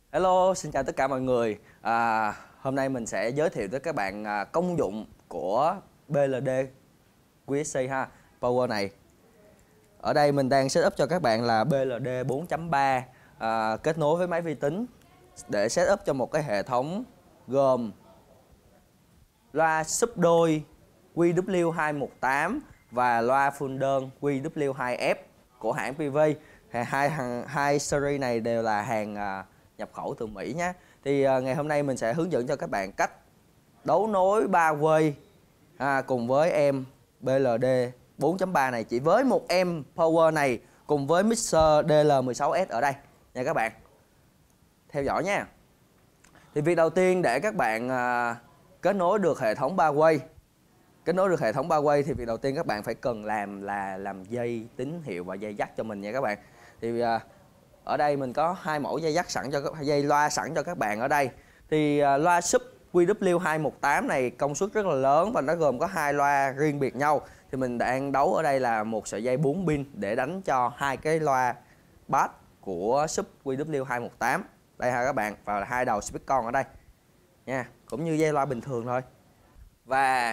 Hello, xin chào tất cả mọi người. Hôm nay mình sẽ giới thiệu tới các bạn công dụng của BLD QSC ha, Power này. Ở đây mình đang setup cho các bạn là BLD 4.3 kết nối với máy vi tính để setup cho một cái hệ thống gồm loa sub đôi QW218 và loa full đơn QW2F của hãng PV. Hai series này đều là hàng nhập khẩu từ Mỹ nhé. Thì ngày hôm nay mình sẽ hướng dẫn cho các bạn cách đấu nối 3 quay cùng với em BLD 4.3 này chỉ với một em power này cùng với mixer DL16S ở đây nha các bạn. Theo dõi nha. Thì việc đầu tiên để các bạn kết nối được hệ thống 3 quay. Thì việc đầu tiên các bạn phải cần làm là làm dây tín hiệu và dây jack cho mình nha các bạn. Thì ở đây mình có hai mẫu dây jack sẵn cho dây loa sẵn cho các bạn ở đây. Thì loa sub QW218 này công suất rất là lớn và nó gồm có hai loa riêng biệt nhau. Thì mình đang đấu ở đây là một sợi dây 4 pin để đánh cho hai cái loa bass của sub QW218. Đây ha các bạn, và hai đầu speaker ở đây nha, cũng như dây loa bình thường thôi. Và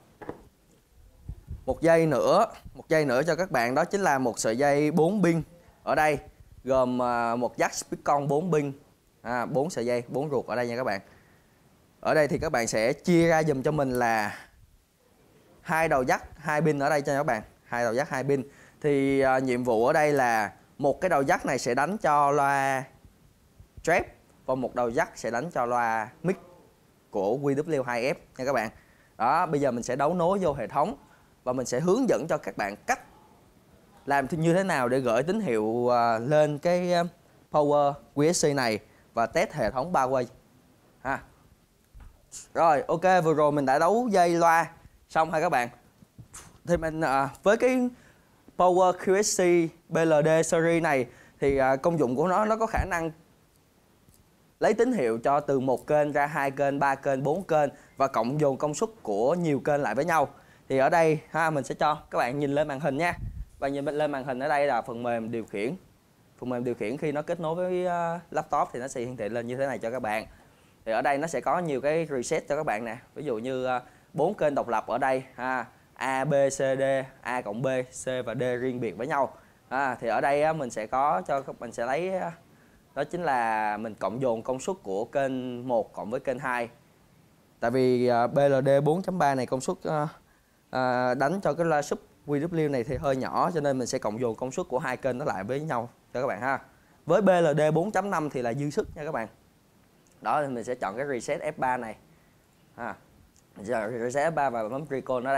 một dây nữa cho các bạn, đó chính là một sợi dây 4 pin ở đây, gồm một jack speaker 4 pin, 4 sợi dây 4 ruột ở đây nha các bạn. Ở đây thì các bạn sẽ chia ra dùm cho mình là hai đầu jack 2 pin ở đây cho các bạn, hai đầu jack 2 pin. Thì nhiệm vụ ở đây là một cái đầu jack này sẽ đánh cho loa trap và một đầu jack sẽ đánh cho loa mic của QW2F nha các bạn. Đó, bây giờ mình sẽ đấu nối vô hệ thống và mình sẽ hướng dẫn cho các bạn cách làm như thế nào để gửi tín hiệu lên cái Power QSC này và test hệ thống 3 quay ha. Rồi, ok, vừa rồi mình đã đấu dây loa xong ha các bạn. Thì mình với cái Power QSC BLD series này thì công dụng của nó có khả năng lấy tín hiệu cho từ một kênh ra 2 kênh, 3 kênh, 4 kênh và cộng dồn công suất của nhiều kênh lại với nhau. Thì ở đây mình sẽ cho các bạn nhìn lên màn hình nha. Và nhìn lên màn hình ở đây là phần mềm điều khiển. Phần mềm điều khiển khi nó kết nối với laptop thì nó sẽ hiển thị lên như thế này cho các bạn. Thì ở đây nó sẽ có nhiều cái reset cho các bạn nè. Ví dụ như 4 kênh độc lập ở đây A, B, C, D, A cộng B, C và D riêng biệt với nhau. Thì ở đây mình sẽ có cho các bạn sẽ lấy đó chính là mình cộng dồn công suất của kênh 1 cộng với kênh 2. Tại vì BLD 4.3 này công suất đánh cho cái loa sub QW này thì hơi nhỏ, cho nên mình sẽ cộng dồn công suất của hai kênh nó lại với nhau cho các bạn ha. Với BLD 4.5 thì là dư sức nha các bạn. Đó thì mình sẽ chọn cái reset F3 này. Giờ reset F3 và bấm recall ở đây.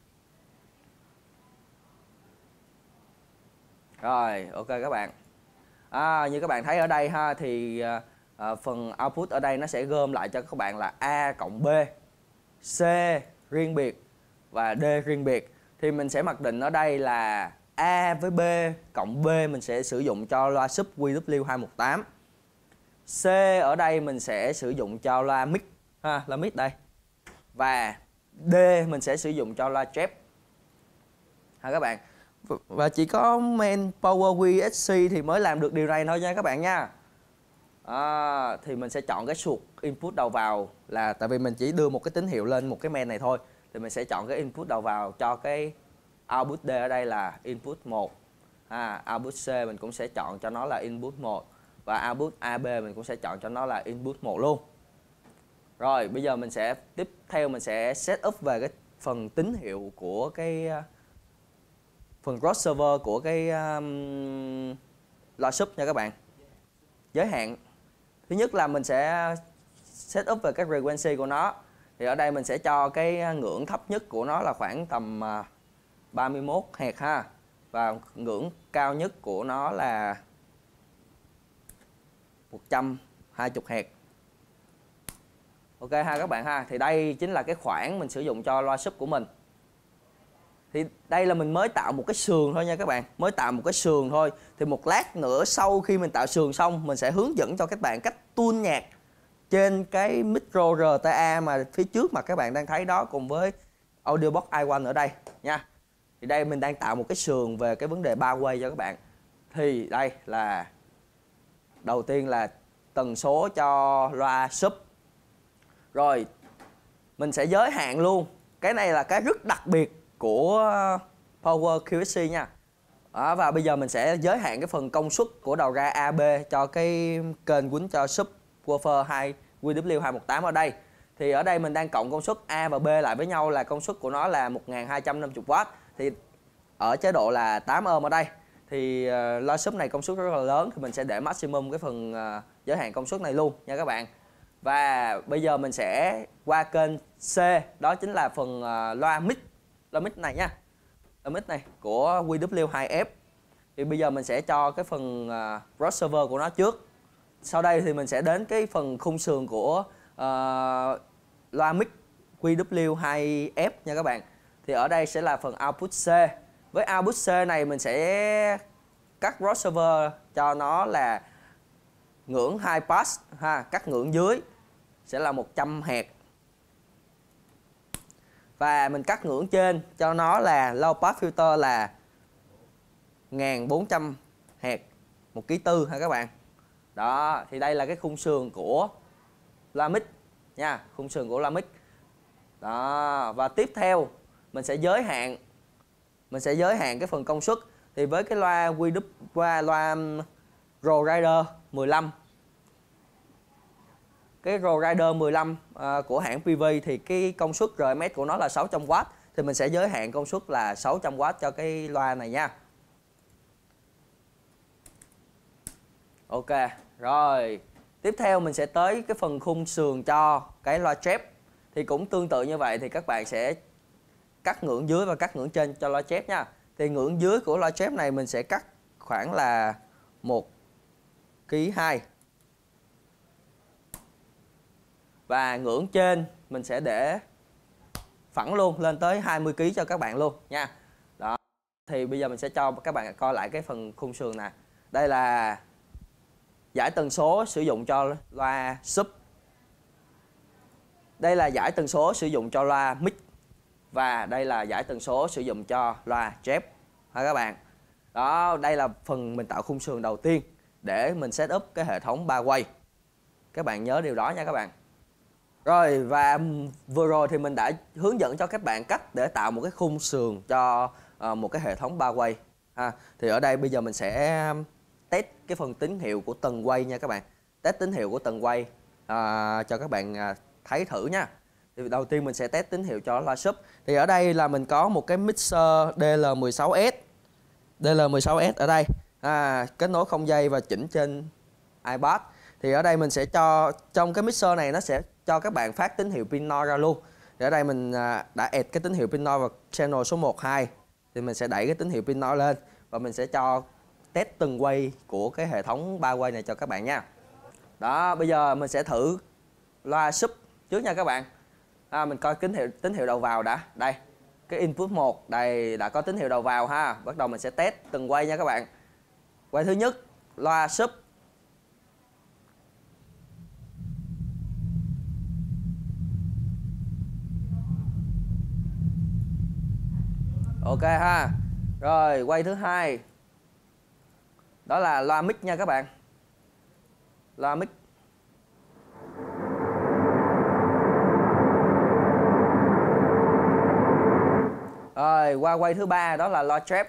Rồi, ok các bạn. Như các bạn thấy ở đây ha, thì phần output ở đây nó sẽ gom lại cho các bạn là A cộng B, C riêng biệt và D riêng biệt. Thì mình sẽ mặc định ở đây là A với B cộng B mình sẽ sử dụng cho loa sub QW218. C ở đây mình sẽ sử dụng cho loa mic loa mic đây. Và D mình sẽ sử dụng cho loa trap các bạn. Và chỉ có main Power QSC thì mới làm được điều này thôi nha các bạn nha. Thì mình sẽ chọn cái suột input đầu vào, là tại vì mình chỉ đưa một cái tín hiệu lên một cái main này thôi, thì mình sẽ chọn cái input đầu vào cho cái output D ở đây là input 1. Output C mình cũng sẽ chọn cho nó là input 1 và output AB mình cũng sẽ chọn cho nó là input 1 luôn. Rồi bây giờ mình sẽ tiếp theo mình sẽ set up về cái phần tín hiệu của cái phần crossover của cái loa sub nha các bạn. Giới hạn thứ nhất là mình sẽ set up về cái frequency của nó. Thì ở đây mình sẽ cho cái ngưỡng thấp nhất của nó là khoảng tầm 31 Hz ha. Và ngưỡng cao nhất của nó là 120 Hz. Ok ha các bạn ha. Thì đây chính là cái khoảng mình sử dụng cho loa sub của mình. Thì đây là mình mới tạo một cái sườn thôi nha các bạn. Mới tạo một cái sườn thôi. Thì một lát nữa sau khi mình tạo sườn xong, mình sẽ hướng dẫn cho các bạn cách tune nhạc trên cái micro RTA mà phía trước mà các bạn đang thấy đó, cùng với audio box i1 ở đây nha. Thì đây mình đang tạo một cái sườn về cái vấn đề 3 quay cho các bạn. Thì đây là đầu tiên là tần số cho loa sub. Rồi mình sẽ giới hạn luôn. Cái này là cái rất đặc biệt của Power QSC nha. Và bây giờ mình sẽ giới hạn cái phần công suất của đầu ra AB cho cái kênh quýnh cho subwoofer QW218 ở đây. Thì ở đây mình đang cộng công suất A và B lại với nhau, là công suất của nó là 1250W. Thì ở chế độ là 8 ohm ở đây. Thì loa sub này công suất rất là lớn, thì mình sẽ để maximum cái phần giới hạn công suất này luôn nha các bạn. Và bây giờ mình sẽ qua kênh C, đó chính là phần loa mic này nha. Loa mic này của QW2F. Thì bây giờ mình sẽ cho cái phần crossover của nó trước. Sau đây thì mình sẽ đến cái phần khung sườn của loa mic QW2F nha các bạn. Thì ở đây sẽ là phần output C. Với output C này mình sẽ cắt crossover cho nó là ngưỡng high pass ha, cắt ngưỡng dưới sẽ là 100 Hz. Và mình cắt ngưỡng trên cho nó là low pass filter là 1400 Hz, 1,4 kg ha các bạn. Đó, thì đây là cái khung sườn của loa mic nha, khung sườn của loa mic. Đó, và tiếp theo mình sẽ giới hạn cái phần công suất. Thì với cái loa loa Road Rider 15, cái Road Rider 15 của hãng PV thì cái công suất RMS của nó là 600W. Thì mình sẽ giới hạn công suất là 600W cho cái loa này nha. Ok, rồi. Tiếp theo mình sẽ tới cái phần khung sườn cho cái loa chép. Thì cũng tương tự như vậy, thì các bạn sẽ cắt ngưỡng dưới và cắt ngưỡng trên cho loa chép nha. Thì ngưỡng dưới của loa chép này mình sẽ cắt khoảng là 1,2 kg. Và ngưỡng trên mình sẽ để phẳng luôn lên tới 20 kg cho các bạn luôn nha. Đó. Thì bây giờ mình sẽ cho các bạn coi lại cái phần khung sườn nè. Đây là dải tần số sử dụng cho loa sub. Đây là dải tần số sử dụng cho loa mic. Và đây là dải tần số sử dụng cho loa chép ha các bạn. Đó, đây là phần mình tạo khung sườn đầu tiên để mình set up cái hệ thống 3 quay. Các bạn nhớ điều đó nha các bạn. Rồi, và vừa rồi thì mình đã hướng dẫn cho các bạn cách để tạo một cái khung sườn cho một cái hệ thống 3 quay ha. Thì ở đây bây giờ mình sẽ test cái phần tín hiệu của từng quay nha các bạn. Test tín hiệu của từng quay cho các bạn thấy thử nha. Thì đầu tiên mình sẽ test tín hiệu cho loa sub. Thì ở đây là mình có một cái mixer DL16S. DL16S ở đây kết nối không dây và chỉnh trên iPad. Thì ở đây mình sẽ cho trong cái mixer này nó sẽ cho các bạn phát tín hiệu pin noise ra luôn. Thì ở đây mình đã add cái tín hiệu pin noise vào channel số 1, 2. Thì mình sẽ đẩy cái tín hiệu pin noise lên và mình sẽ cho test từng quay của cái hệ thống 3 quay này cho các bạn nha. Đó, bây giờ mình sẽ thử loa sub trước nha các bạn. Mình coi tín hiệu đầu vào đã. Đây, cái input 1 đây đã có tín hiệu đầu vào ha. Bắt đầu mình sẽ test từng quay nha các bạn. Quay thứ nhất, loa sub. Ok ha. Rồi, quay thứ hai. Đó là loa mic nha các bạn. Loa mic. Rồi, qua quay thứ ba đó là loa trap.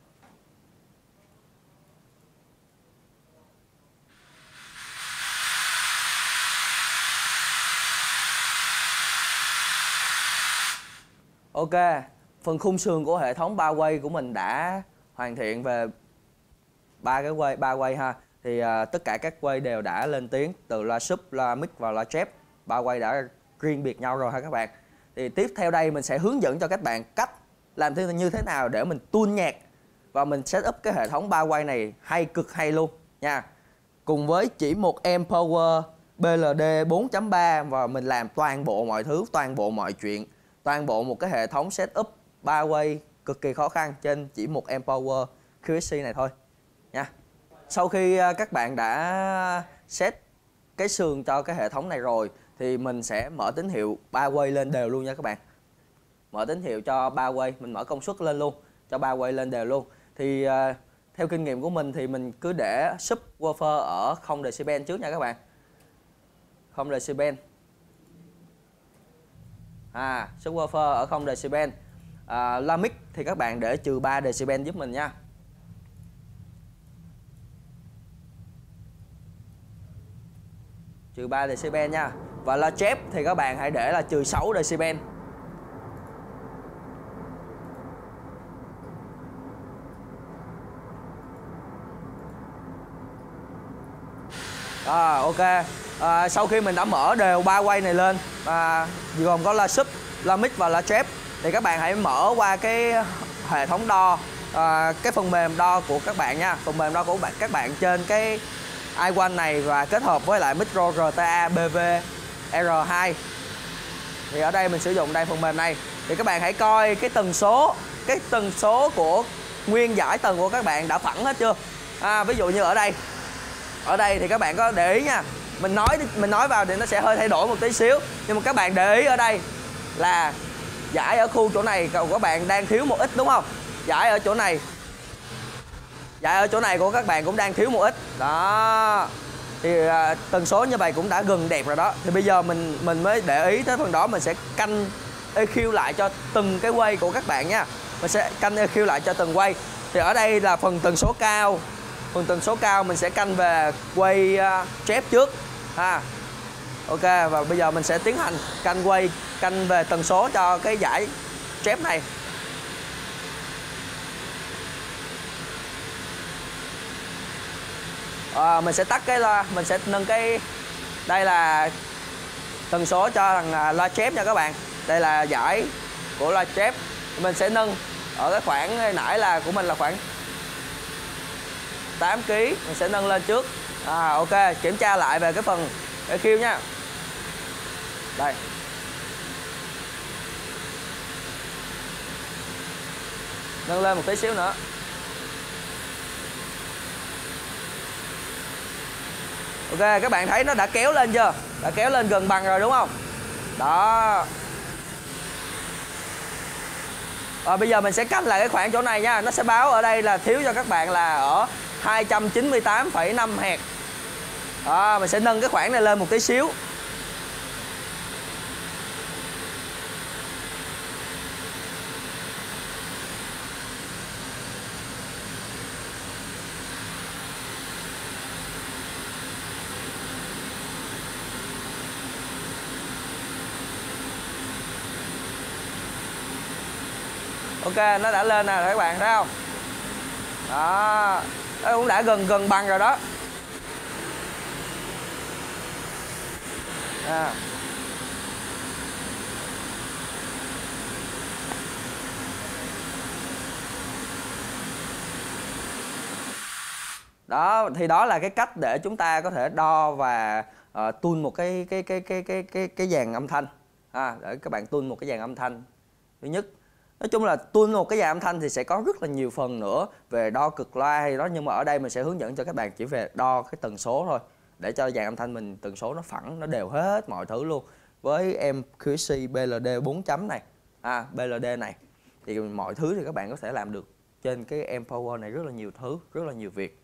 Ok, phần khung sườn của hệ thống 3 quay của mình đã hoàn thiện về 3 quay ha. Thì tất cả các quay đều đã lên tiếng, từ loa sub, loa mic và loa chép. 3 quay đã riêng biệt nhau rồi ha các bạn. Thì tiếp theo đây mình sẽ hướng dẫn cho các bạn cách làm như thế nào để mình tune nhạc và mình set up cái hệ thống 3 quay này cực hay luôn nha. Cùng với chỉ một amp power BLD 4.3 và mình làm toàn bộ mọi thứ, toàn bộ mọi chuyện, toàn bộ một cái hệ thống setup 3 quay cực kỳ khó khăn trên chỉ một amp power QSC này thôi nha. Sau khi các bạn đã set cái sườn cho cái hệ thống này rồi thì mình sẽ mở tín hiệu 3 quay lên đều luôn nha các bạn. Mở tín hiệu cho 3 quay, mình mở công suất lên luôn, cho 3 quay lên đều luôn. Thì theo kinh nghiệm của mình thì mình cứ để subwoofer ở 0 dB trước nha các bạn. 0 decibel. Subwoofer ở 0 decibel. Loa mic thì các bạn để trừ 3 decibel giúp mình nha. Trừ 3 decibel nha. Và loa chép thì các bạn hãy để là trừ 6 decibel. Ok. Sau khi mình đã mở đều 3 quay này lên, gồm có loa sub, loa mic và loa chép, thì các bạn hãy mở qua cái hệ thống đo, cái phần mềm đo của các bạn nha. Phần mềm đo của các bạn trên cái iOne này và kết hợp với lại micro RTA BV R2. Thì ở đây mình sử dụng đây phần mềm này. Thì các bạn hãy coi cái tần số của nguyên dải tần của các bạn đã phẳng hết chưa. Ví dụ như ở đây thì các bạn có để ý nha. Mình nói vào thì nó sẽ hơi thay đổi một tí xíu, nhưng mà các bạn để ý ở đây là dải ở khu chỗ này của các bạn đang thiếu một ít, đúng không? Dải ở chỗ này của các bạn cũng đang thiếu một ít. Đó. Thì tần số như vậy cũng đã gần đẹp rồi đó. Thì bây giờ mình mới để ý tới phần đó, mình sẽ canh EQ lại cho từng cái quay của các bạn nha. Mình sẽ canh EQ lại cho từng quay. Thì ở đây là phần tần số cao. Phần tần số cao mình sẽ canh về quay chép trước. Ok, và bây giờ mình sẽ tiến hành canh về tần số cho cái dải chép này. Mình sẽ tắt cái loa, mình sẽ nâng cái, đây là tần số cho thằng loa chép nha các bạn. Đây là dải của loa chép. Mình sẽ nâng ở cái khoảng hồi nãy là của mình là khoảng 8 kg, mình sẽ nâng lên trước. Ok, kiểm tra lại về cái phần EQ nha. Đây. Nâng lên một tí xíu nữa. Ok, các bạn thấy nó đã kéo lên chưa? Đã kéo lên gần bằng rồi đúng không? Đó. Bây giờ mình sẽ canh lại cái khoảng chỗ này nha. Nó sẽ báo ở đây là thiếu cho các bạn là ở 298,5 Hz. Mình sẽ nâng cái khoảng này lên một tí xíu. Ok, nó đã lên nè các bạn thấy không? Đó, nó cũng đã gần bằng rồi đó. Đó, thì đó là cái cách để chúng ta có thể đo và tune một cái dàn âm thanh. Để các bạn tune một cái dàn âm thanh. Thứ nhất, nói chung là tune một cái dàn âm thanh thì sẽ có rất là nhiều phần nữa về đo cực loa hay đó, nhưng mà ở đây mình sẽ hướng dẫn cho các bạn chỉ về đo cái tần số thôi, để cho dàn âm thanh mình tần số nó phẳng, nó đều hết mọi thứ luôn. Với MQC BLD 4 chấm này, BLD này thì mọi thứ thì các bạn có thể làm được trên cái Empower này, rất là nhiều thứ, rất là nhiều việc.